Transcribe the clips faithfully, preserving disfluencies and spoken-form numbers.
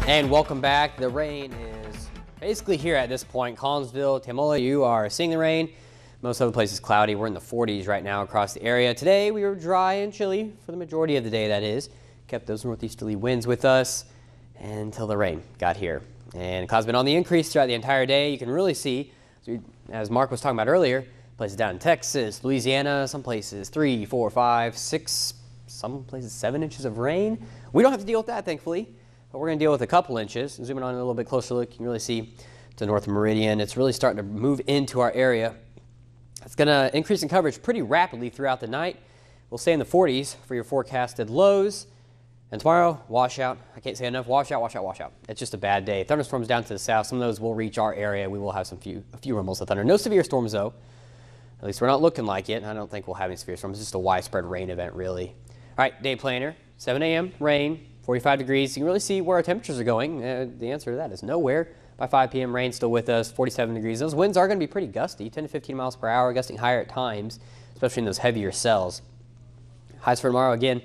And welcome back. The rain is basically here at this point. Collinsville, Tamola, you are seeing the rain. Most other places cloudy. We're in the forties right now across the area. Today we were dry and chilly for the majority of the day, that is. Kept those northeasterly winds with us until the rain got here. And clouds been on the increase throughout the entire day. You can really see, as Mark was talking about earlier, places down in Texas, Louisiana, some places three, four, five, six, some places seven inches of rain. We don't have to deal with that, thankfully. But we're going to deal with a couple inches. Zooming on a little bit closer look, you can really see to North Meridian. It's really starting to move into our area. It's going to increase in coverage pretty rapidly throughout the night. We'll stay in the forties for your forecasted lows. And tomorrow, washout. I can't say enough. Washout, washout, washout. It's just a bad day. Thunderstorms down to the south. Some of those will reach our area. We will have some few, a few rumbles of thunder. No severe storms, though. At least we're not looking like it. I don't think we'll have any severe storms. It's just a widespread rain event, really. All right, day planner. seven A M, rain, forty-five degrees. You can really see where our temperatures are going. Uh, the answer to that is nowhere. By five P M, rain still with us, forty-seven degrees. Those winds are going to be pretty gusty, ten to fifteen miles per hour, gusting higher at times, especially in those heavier cells. Highs for tomorrow, again,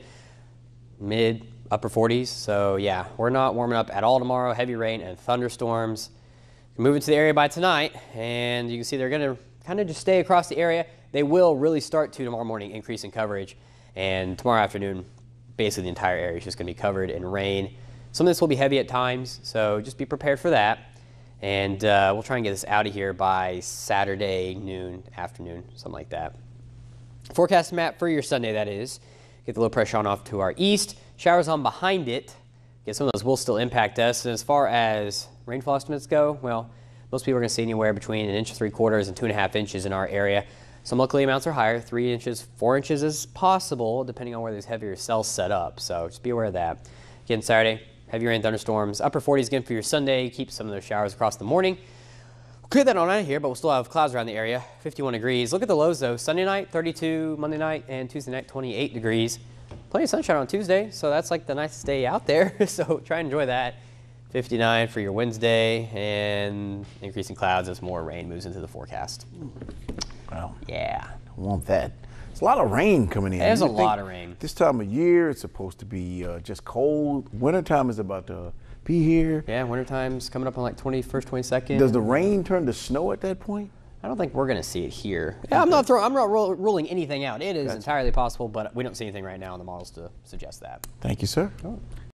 mid, upper forties. So, yeah, we're not warming up at all tomorrow. Heavy rain and thunderstorms. Move into the area by tonight, and you can see they're going to kind of just stay across the area. They will really start to tomorrow morning increase in coverage, and tomorrow afternoon, basically the entire area is just going to be covered in rain. Some of this will be heavy at times, so just be prepared for that. And uh, we'll try and get this out of here by Saturday noon, afternoon, something like that. Forecast map for your Sunday, that is. Get the low pressure on off to our east. Showers on behind it. Get some of those will still impact us. And as far as rainfall estimates go, well, most people are going to see anywhere between an inch and three quarters and two and a half inches in our area. Some locally amounts are higher, three inches, four inches is possible, depending on where these heavier cells set up. So just be aware of that. Again, Saturday, heavy rain, thunderstorms, upper forties again for your Sunday. Keep some of those showers across the morning. We'll clear that all night here, but we'll still have clouds around the area, fifty-one degrees. Look at the lows though. Sunday night, thirty-two, Monday night, and Tuesday night, twenty-eight degrees. Plenty of sunshine on Tuesday, so that's like the nicest day out there. So try and enjoy that. fifty-nine for your Wednesday, and increasing clouds as more rain moves into the forecast. Wow. Yeah. I want that. It's a lot of rain coming in. There's a You lot think of rain. This time of year, it's supposed to be uh, just cold. Wintertime is about to be here. Yeah, wintertime's coming up on like twenty-first, twenty-second. Does the rain turn to snow at that point? I don't think we're going to see it here. Yeah, I'm not throwing, I'm not ro ruling anything out. It is Gotcha. entirely possible, but we don't see anything right now in the models to suggest that. Thank you, sir. Oh.